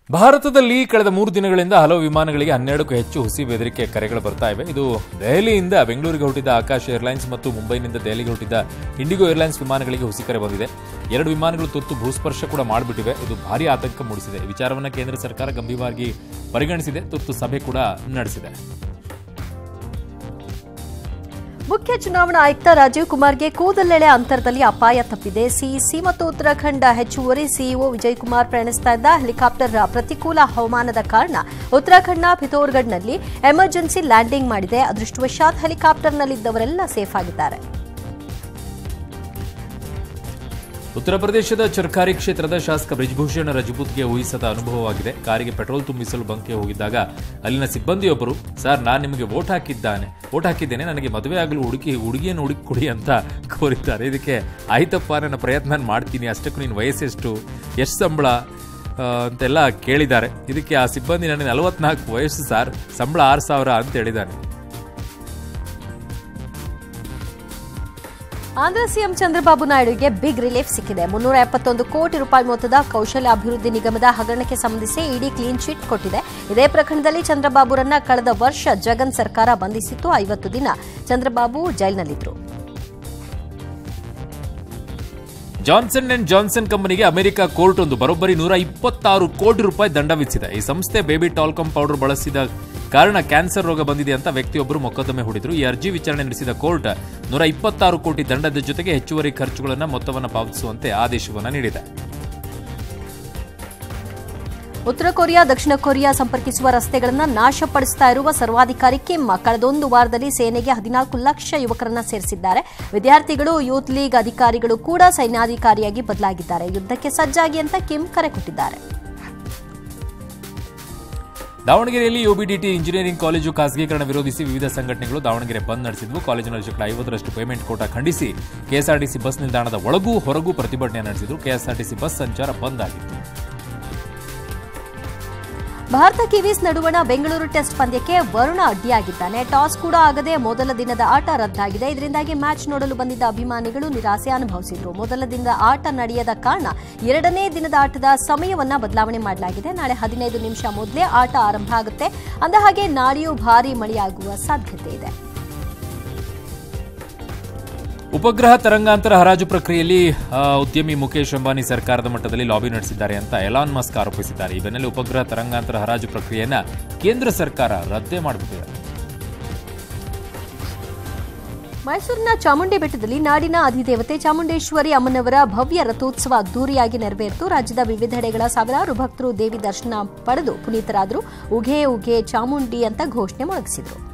ಭಾರತದಲ್ಲಿ ಕಳೆದ 3 ದಿನಗಳಿಂದ ಹಲವು ವಿಮಾನಗಳಿಗೆ 12ಕ್ಕೂ ಹೆಚ್ಚು ಹುಸಿ ಬೆದರಿಕೆ ಕರೆಗಳು ಬರ್ತಾ ಇವೆ. ಇದು ದೆಹಲಿಯಿಂದ ಬೆಂಗಳೂರಿಗೆ ಹೊರಟಿದ್ದ ಆಕಾಶ್ ಏರ್ಲೈನ್ಸ್ ಮತ್ತು ಮುಂಬೈನಿಂದ ದೆಹಲಿಗೆ ಹೊರಟಿದ್ದ ಇಂಡಿಗೋ ಏರ್ಲೈನ್ಸ್ ವಿಮಾನಗಳಿಗೆ ಹುಸಿ ಕರೆ ಬಂದಿದೆ. 2 ವಿಮಾನಗಳು ತುರ್ತು ಭೂಸ್ಪರ್ಶ ಕೂಡ ಮಾಡಿಬಿಟ್ಟಿವೆ. ಇದು ಭಾರಿ ಆತಂಕ ಮೂಡಿಸಿದೆ. ವಿಚಾರವನ್ನು ಕೇಂದ್ರ ಸರ್ಕಾರ ಗಂಭೀರವಾಗಿ ಪರಿಗಣಿಸಿದೆ. ತುರ್ತು ಸಭೆ ಕೂಡ ನಡೆಸಿದೆ. ಮುಖ್ಯ ಚುನಾವಣಾ ಆಯುಕ್ತ ರಾಜೀವ್ ಕುಮಾರ್ಗೆ ಕೂದಲೆಳೆ ಅಂತರದಲ್ಲಿ ಅಪಾಯ ತಪ್ಪಿದೆ. ಸಿಇಸಿ ಮತ್ತು ಉತ್ತರಾಖಂಡ ಹೆಚ್ಚುವರಿ ಸಿಇಒ ವಿಜಯ್ ಕುಮಾರ್ ಪ್ರಯಾಣಿಸ್ತಾ ಇದ್ದ ಹೆಲಿಕಾಪ್ಟರ್ ಪ್ರತಿಕೂಲ ಹವಾಮಾನದ ಕಾರಣ ಉತ್ತರಾಖಂಡ್ನ ಪಿಥೋರ್ಗಢ್ನಲ್ಲಿ ಎಮರ್ಜೆನ್ಸಿ ಲ್ಯಾಂಡಿಂಗ್ ಮಾಡಿದೆ. ಅದೃಷ್ಟವಶಾತ್ ಹೆಲಿಕಾಪ್ಟರ್ನಲ್ಲಿದ್ದವರೆಲ್ಲ ಸೇಫ್ ಆಗಿದ್ದಾರೆ. ಉತ್ತರ ಪ್ರದೇಶದ ಚರ್ಕಾರಿ ಕ್ಷೇತ್ರದ ಶಾಸಕ ಬ್ರಿಜ್ಭೂಷಣ್ ರಜಪೂತ್ಗೆ ಊಹಿಸದ ಅನುಭವವಾಗಿದೆ. ಕಾರಿಗೆ ಪೆಟ್ರೋಲ್ ತುಂಬಿಸಲು ಬಂಕ್ಗೆ ಹೋಗಿದ್ದಾಗ ಅಲ್ಲಿನ ಸಿಬ್ಬಂದಿಯೊಬ್ಬರು, ಸರ್, ನಾನು ನಿಮಗೆ ವೋಟ್ ಹಾಕಿದ್ದೇನೆ, ನನಗೆ ಮದುವೆ ಆಗಲು ಹುಡುಗಿಯನ್ನು ಹುಡುಕಿ ಕೊಡಿ ಅಂತ ಕೋರಿದ್ದಾರೆ. ಇದಕ್ಕೆ ಆಯ್ತಪ್ಪ, ನನ್ನ ಪ್ರಯತ್ನ ಮಾಡ್ತೀನಿ, ಅಷ್ಟಕ್ಕೂ ನಿನ್ನ ವಯಸ್ಸೆಷ್ಟು, ಎಷ್ಟು ಸಂಬಳ ಅಂತೆಲ್ಲ ಕೇಳಿದ್ದಾರೆ. ಇದಕ್ಕೆ ಆ ಸಿಬ್ಬಂದಿ, ನನಗೆ 44 ವಯಸ್ಸು ಸರ್, ಸಂಬಳ 6,000 ಅಂತ ಹೇಳಿದ್ದಾನೆ. ಆಂಧ್ರ ಸಿಎಂ ಚಂದ್ರಬಾಬು ನಾಯ್ಡುಗೆ ಬಿಗ್ ರಿಲೀಫ್ ಸಿಕ್ಕಿದೆ. 371 ಕೋಟಿ ರೂಪಾಯಿ ಮೊತ್ತದ ಕೌಶಲ್ಯ ಅಭಿವೃದ್ಧಿ ನಿಗಮದ ಹಗರಣಕ್ಕೆ ಸಂಬಂಧಿಸಿ ಇಡಿ ಕ್ಲೀನ್ ಚಿಟ್ ಕೊಟ್ಟಿದೆ. ಇದೇ ಪ್ರಕರಣದಲ್ಲಿ ಚಂದ್ರಬಾಬುರನ್ನ ಕಳೆದ ವರ್ಷ ಜಗನ್ ಸರ್ಕಾರ ಬಂಧಿಸಿತ್ತು. 50 ದಿನ ಚಂದ್ರಬಾಬು ಜೈಲಿನಲ್ಲಿದ್ದರು. ಜಾನ್ಸನ್ ಅಂಡ್ ಜಾನ್ಸನ್ ಕಂಪನಿಗೆ ಅಮೆರಿಕ ಕೋರ್ಟ್ ಒಂದು ಬರೋಬ್ಬರಿ 126 ಕೋಟಿ ರೂಪಾಯಿ ದಂಡ ವಿಧಿಸಿದೆ. ಈ ಸಂಸ್ಥೆ ಬೇಬಿ ಟಾಲ್ಕಮ್ ಪೌಡರ್ ಬಳಸಿದ ಕಾರಣ ಕ್ಯಾನ್ಸರ್ ರೋಗ ಬಂದಿದೆ ಅಂತ ವ್ಯಕ್ತಿಯೊಬ್ಬರು ಮೊಕದ್ದಮೆ ಹೂಡಿದ್ರು. ಈ ಅರ್ಜಿ ವಿಚಾರಣೆ ನಡೆಸಿದ ಕೋರ್ಟ್ 126 ಕೋಟಿ ದಂಡದ ಜೊತೆಗೆ ಹೆಚ್ಚುವರಿ ಖರ್ಚುಗಳನ್ನು ಮೊತ್ತವನ್ನು ಪಾವತಿಸುವಂತೆ ಆದೇಶವನ್ನು ನೀಡಿದೆ. ಉತ್ತರ ಕೊರಿಯಾ ದಕ್ಷಿಣ ಕೊರಿಯಾ ಸಂಪರ್ಕಿಸುವ ರಸ್ತೆಗಳನ್ನು ನಾಶಪಡಿಸ್ತಾ ಇರುವ ಸರ್ವಾಧಿಕಾರಿ ಕಿಮ್ ಕಳೆದೊಂದು ವಾರದಲ್ಲಿ ಸೇನೆಗೆ 14 ಲಕ್ಷ ಯುವಕರನ್ನ ಸೇರಿಸಿದ್ದಾರೆ. ವಿದ್ಯಾರ್ಥಿಗಳು, ಯೂತ್ ಲೀಗ್ ಅಧಿಕಾರಿಗಳು ಕೂಡ ಸೈನ್ಯಾಧಿಕಾರಿಯಾಗಿ ಬದಲಾಗಿದ್ದಾರೆ. ಯುದ್ಧಕ್ಕೆ ಸಜ್ಜಾಗಿ ಅಂತ ಕಿಮ್ ಕರೆ ಕೊಟ್ಟಿದ್ದಾರೆ. ದಾವಣಗೆರೆಯಲ್ಲಿ ಯುಬಿಡಿಟಿ ಇಂಜಿನಿಯರಿಂಗ್ ಕಾಲೇಜು ಖಾಸಗೀಕರಣ ವಿರೋಧಿಸಿ ವಿವಿಧ ಸಂಘಟನೆಗಳು ದಾವಣಗೆರೆ ಬಂದ್ ನಡೆಸಿದ್ವು. ಕಾಲೇಜಿನಲ್ಲಿ 50% ಪೇಮೆಂಟ್ ಕೋಟಾ ಖಂಡಿಸಿ ಕೆಎಸ್ಆರ್ಟಿಸಿ ಬಸ್ ನಿಲ್ದಾಣದ ಒಳಗೂ ಹೊರಗೂ ಪ್ರತಿಭಟನೆ ನಡೆಸಿದ್ರು. ಕೆಎಸ್ಆರ್ಟಿಸಿ ಬಸ್ ಸಂಚಾರ ಬಂದ್ ಆಗಿತ್ತು. ಭಾರತ ಕಿವೀಸ್ ನಡುವಣ ಬೆಂಗಳೂರು ಟೆಸ್ಟ್ ಪಂದ್ಯಕ್ಕೆ ವರುಣ ಅಡ್ಡಿಯಾಗಿದ್ದಾನೆ. ಟಾಸ್ ಕೂಡ ಆಗದೆ ಮೊದಲ ದಿನದ ಆಟ ರದ್ದಾಗಿದೆ. ಇದರಿಂದಾಗಿ ಮ್ಯಾಚ್ ನೋಡಲು ಬಂದಿದ್ದ ಅಭಿಮಾನಿಗಳು ನಿರಾಸೆ ಅನುಭವಿಸಿದ್ರು. ಮೊದಲ ದಿನದ ಆಟ ನಡೆಯದ ಕಾರಣ 2ನೇ ದಿನದ ಆಟದ ಸಮಯವನ್ನ ಬದಲಾವಣೆ ಮಾಡಲಾಗಿದೆ. ನಾಳೆ 15 ನಿಮಿಷ ಮೊದಲೇ ಆಟ ಆರಂಭ ಆಗುತ್ತೆ. ಅಂದಹಾಗೆ ನಾಳೆಯೂ ಭಾರೀ ಮಳೆಯಾಗುವ ಸಾಧ್ಯತೆ ಇದೆ. ಉಪಗ್ರಹ ತರಂಗಾಂತರ ಹರಾಜು ಪ್ರಕ್ರಿಯೆಯಲ್ಲಿ ಉದ್ಯಮಿ ಮುಖೇಶ್ ಅಂಬಾನಿ ಸರ್ಕಾರದ ಮಟ್ಟದಲ್ಲಿ ಲಾಬಿ ನಡೆಸಿದ್ದಾರೆ ಅಂತ ಎಲಾನ್ ಮಸ್ಕ್ ಆರೋಪಿಸಿದ್ದಾರೆ. ಈ ಬೆನ್ನಲ್ಲೇ ಉಪಗ್ರಹ ತರಂಗಾಂತರ ಹರಾಜು ಪ್ರಕ್ರಿಯೆಯನ್ನ ಕೇಂದ್ರ ಸರ್ಕಾರ ರದ್ದೇ ಮಾಡಿಬಿಟ್ಟಿದೆ. ಮೈಸೂರಿನ ಚಾಮುಂಡಿ ಬೆಟ್ಟದಲ್ಲಿ ನಾಡಿನ ಅಧಿದೇವತೆ ಚಾಮುಂಡೇಶ್ವರಿ ಅಮ್ಮನವರ ಭವ್ಯ ರಥೋತ್ಸವ ಅದ್ದೂರಿಯಾಗಿ ನೆರವೇರಿತು. ರಾಜ್ಯದ ವಿವಿಧೆಡೆಗಳ ಸಾವಿರಾರು ಭಕ್ತರು ದೇವಿ ದರ್ಶನ ಪಡೆದು ಪುನೀತರಾದರು. ಉಘೆ ಉಘೆ ಚಾಮುಂಡಿ ಅಂತ ಘೋಷಣೆ ಮೊಳಗಿಸಿದರು.